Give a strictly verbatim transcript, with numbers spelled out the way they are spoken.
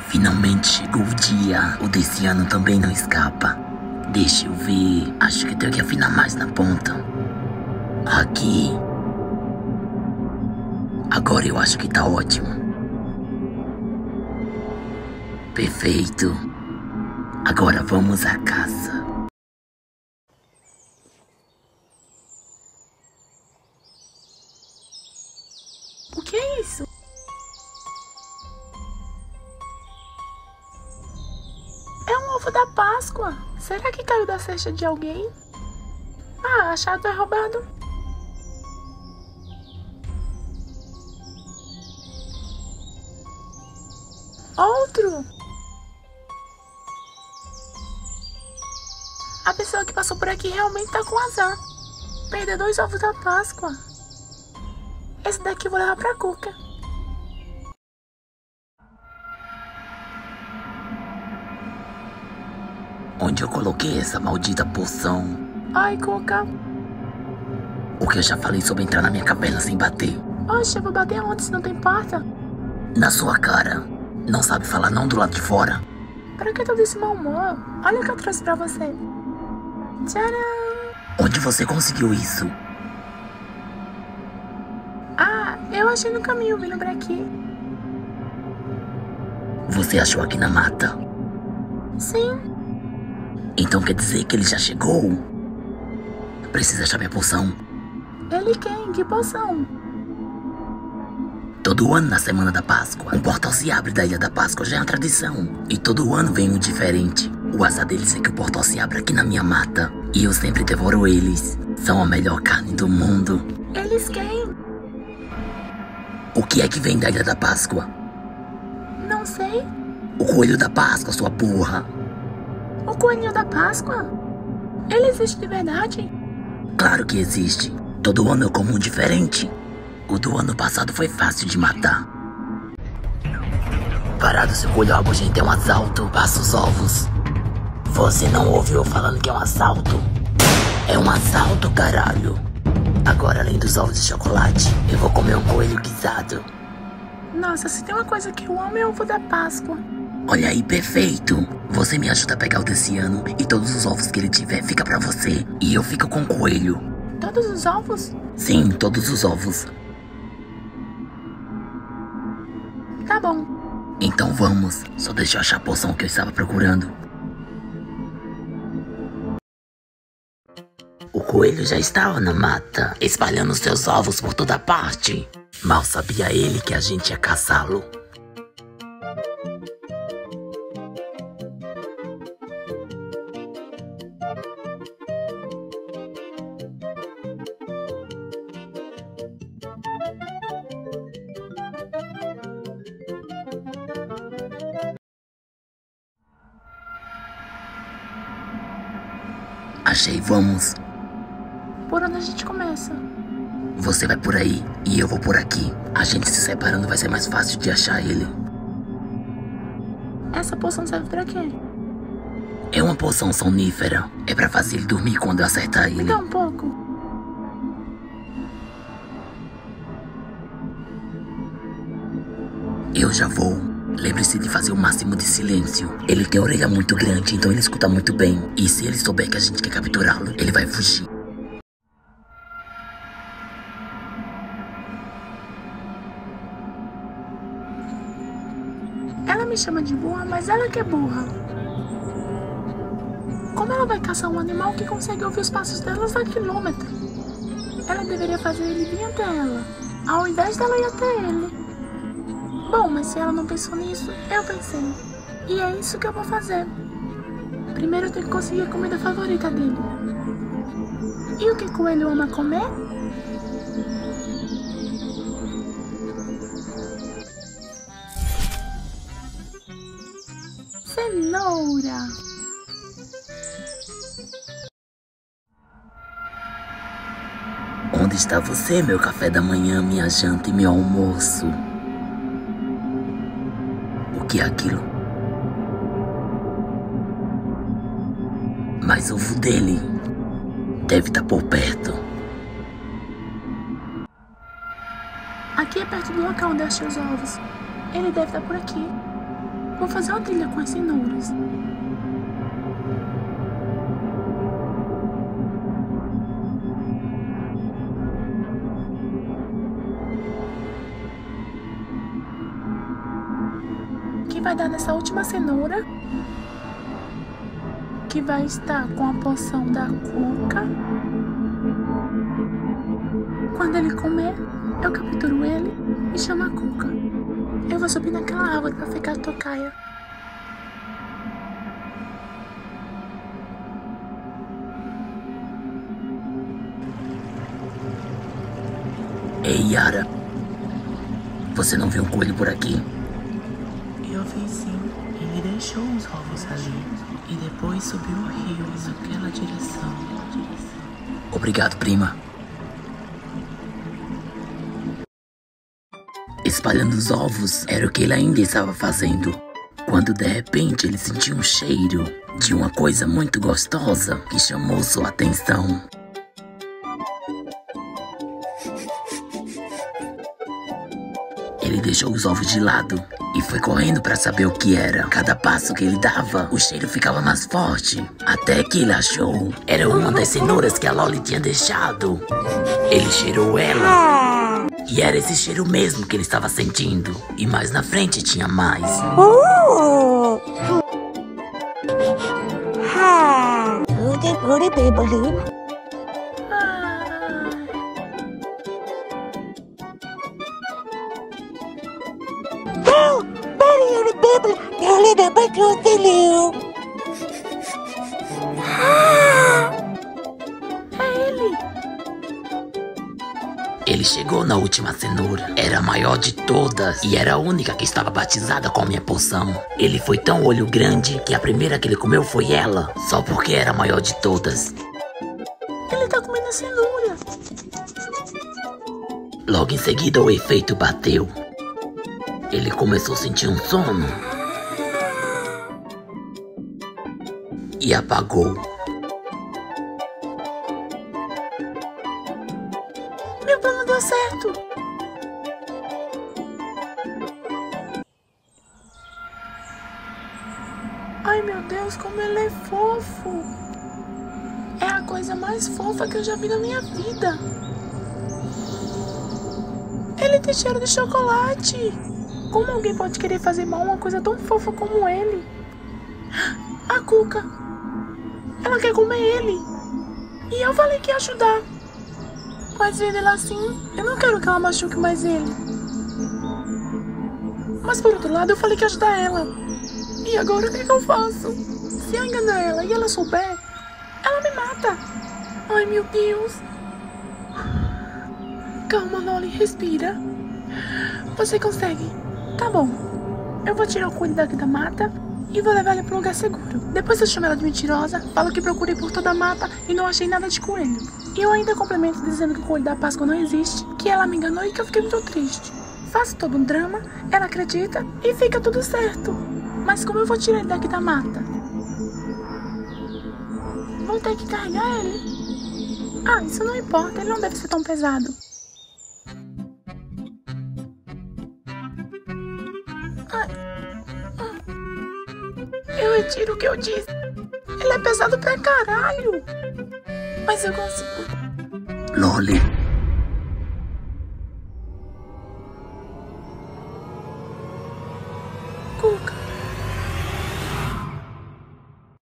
Finalmente chegou o dia. O desse ano também não escapa. Deixa eu ver. Acho que tenho que afinar mais na ponta. Aqui. Agora eu acho que tá ótimo. Perfeito. Agora vamos à caça. O que é isso? É um ovo da Páscoa. Será que caiu da cesta de alguém? Ah, achado é roubado. Outro. A pessoa que passou por aqui realmente tá com azar. Perdeu dois ovos da Páscoa. Esse daqui eu vou levar pra Cuca. Onde eu coloquei essa maldita poção? Ai, Cuca. O que eu já falei sobre entrar na minha caverna sem bater? Oxe, eu vou bater onde se não tem porta? Na sua cara. Não sabe falar não do lado de fora? Pra que todo esse mau humor? Olha o que eu trouxe pra você. Tcharam! Onde você conseguiu isso? Ah, eu achei no caminho vindo pra aqui. Você achou aqui na mata? Sim. Então quer dizer que ele já chegou? Precisa achar minha poção. Ele quem? Que poção? Todo ano na semana da Páscoa, um portal se abre da Ilha da Páscoa, já é uma tradição. E todo ano vem um diferente. O azar deles é que o portal se abre aqui na minha mata. E eu sempre devoro eles. São a melhor carne do mundo. Eles quem? O que é que vem da Ilha da Páscoa? Não sei. O coelho da Páscoa, sua porra. O coelhinho da Páscoa? Ele existe de verdade? Claro que existe. Todo ano eu como um diferente. O do ano passado foi fácil de matar. Parado, seu coelho rabugento, é um assalto. Passa os ovos. Você não ouviu eu falando que é um assalto? É um assalto, caralho. Agora, além dos ovos de chocolate, eu vou comer um coelho guisado. Nossa, se tem uma coisa que eu amo é o ovo da Páscoa. Olha aí, perfeito. Você me ajuda a pegar o desse ano e todos os ovos que ele tiver fica pra você. E eu fico com o coelho. Todos os ovos? Sim, todos os ovos. Tá bom. Então vamos. Só deixa eu achar a poção que eu estava procurando. O coelho já estava na mata, espalhando seus ovos por toda parte. Mal sabia ele que a gente ia caçá-lo. Achei, vamos. Por onde a gente começa? Você vai por aí e eu vou por aqui. A gente se separando vai ser mais fácil de achar ele. Essa poção serve pra quê? É uma poção sonífera. É pra fazer ele dormir quando eu acertar ele. Me dá um pouco. Eu já vou. Lembre-se de fazer o máximo de silêncio. Ele tem a orelha muito grande, então ele escuta muito bem. E se ele souber que a gente quer capturá-lo, ele vai fugir. Ela me chama de burra, mas ela que é burra. Como ela vai caçar um animal que consegue ouvir os passos delas a quilômetro? Ela deveria fazer ele vir até ela, ao invés dela ir até ele. Bom, mas se ela não pensou nisso, eu pensei. E é isso que eu vou fazer. Primeiro eu tenho que conseguir a comida favorita dele. E o que o coelho ama comer? Cenoura. Onde está você, meu café da manhã, minha janta e meu almoço? O que é aquilo? Mas o ovo dele deve estar por perto. Aqui é perto do local onde eu achei os ovos. Ele deve estar por aqui. Vou fazer uma trilha com as cenouras. Que vai dar nessa última cenoura, que vai estar com a poção da Cuca. Quando ele comer, eu capturo ele e chamo a Cuca. Eu vou subir naquela árvore pra ficar tocaia. Ei, Yara. Você não viu um coelho por aqui? Eu vi sim. Ele deixou os ovos ali e depois subiu o rio naquela direção. Obrigado, prima. Espalhando os ovos era o que ele ainda estava fazendo, quando de repente ele sentiu um cheiro de uma coisa muito gostosa que chamou sua atenção. Ele deixou os ovos de lado e foi correndo para saber o que era. Cada passo que ele dava, o cheiro ficava mais forte, até que ele achou era uma das cenouras que a Loli tinha deixado. Ele cheirou ela e era esse cheiro mesmo que ele estava sentindo. E mais na frente tinha mais. Ele chegou na última cenoura. Era a maior de todas e era a única que estava batizada com a minha poção. Ele foi tão olho grande que a primeira que ele comeu foi ela, só porque era a maior de todas. Ele tá comendo a cenoura. Logo em seguida o efeito bateu. Ele começou a sentir um sono e apagou. Meu plano deu certo. Ai, meu Deus, como ele é fofo. É a coisa mais fofa que eu já vi na minha vida. Ele tem cheiro de chocolate. Como alguém pode querer fazer mal a uma coisa tão fofa como ele? A Cuca. Ela quer comer ele. E eu falei que ia ajudar. Mas vendo ele assim, eu não quero que ela machuque mais ele. Mas por outro lado, eu falei que ia ajudar ela. E agora o que, que eu faço? Se eu enganar ela e ela souber, ela me mata. Ai, meu Deus. Calma, Loli, respira. Você consegue. Tá bom. Eu vou tirar o coelho daqui da mata e vou levar ele para um lugar seguro. Depois eu chamo ela de mentirosa, falo que procurei por toda a mata e não achei nada de coelho. E eu ainda complemento dizendo que o coelho da Páscoa não existe, que ela me enganou e que eu fiquei muito triste. Faço todo um drama, ela acredita e fica tudo certo. Mas como eu vou tirar ele daqui da mata? Vou ter que carregar ele. Ah, isso não importa, ele não deve ser tão pesado. Ai. Eu retiro o que eu disse. Ele é pesado pra caralho. Mas eu consigo. Loli,